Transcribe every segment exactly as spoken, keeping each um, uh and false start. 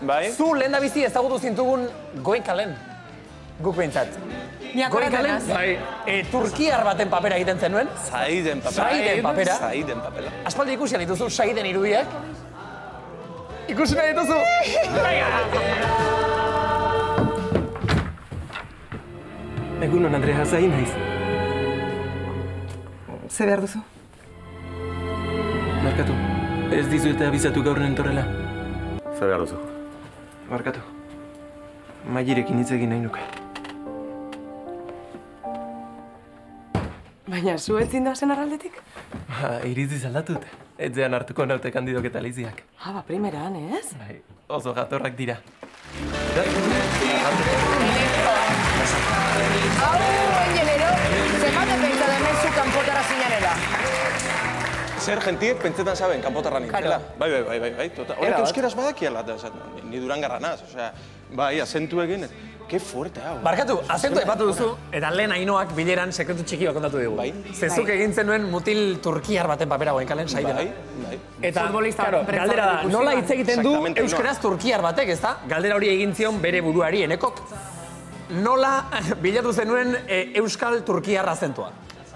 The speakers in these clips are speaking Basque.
zu lehen da bizi ezagutu zintugun Goenkalen. Guk behintzat. Goenkalen, turkiar baten papera egiten zenuen. Zaiden papera. Zaiden papera. Zaiden papera. Aspaldi ikusian dituzu Zaiden irudiak. Ikusi nahi dituzu. Egunon, Andrea, zain naiz. Ze behar duzu? Markatu, ez dizu eta abizatu gaur nentorrela. Ze behar duzu? Markatu, Mailerekin hitz egin nahi nuke. Baina, zu ez zindoazen arraldetik? Ba, iritziz aldatut. Ez zean hartuko naute kandidok eta liziak. Ha, ba, primeran, ez? Bai, oso jatorrak dira. Hau, engelero, zemate pentsa demen zu kanpotara zinanela. Zer gentiek pentsetan saben kanpotarra nintzela. Bai, bai, bai, bai, bai. Horrek euskeraz badakiela, ni durangarra naz, osea, bai, azentu egin, que fuerte hau. Barkatu, azentu epatu duzu, eta lehen Ainoak bileran sekretu txiki bat kontatu digu. Bai. Zezuk egin zenuen mutil turkiar baten papera Goenkalen, Zaidena. Bai, bai. Eta, claro, galdera da, nola hitz egiten du euskaraz turkiar batek, ez da? Galdera hori egin zion bere buruari, Enekok. Nola bilatu zenuen euskal turkiar azentua?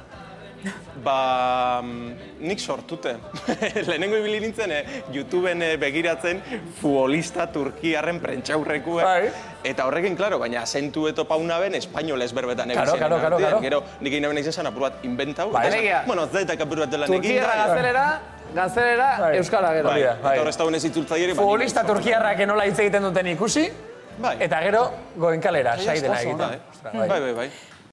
Ba, nik sortute. Lehenengo ibili nintzen YouTubeen begiratzen futbolista turkiarren prentxaurrekue. Eta horrekin, klaro, baina azentu eto pauna ben, espainolez berbetan ebizien. Karo, karo, karo. Gero, nik egin naben izan apur bat inventau. Alegia. Bueno, zaitak apur bat delan egin. Turkiarra gaztelera, gaztelera, euskara gero. Eta horrez taunez itzultzaieri. Futbolista turkiarrak nola hitz egiten duten ikusi, eta gero Goenkalera, Zaidena egiten. Bai, bai, bai.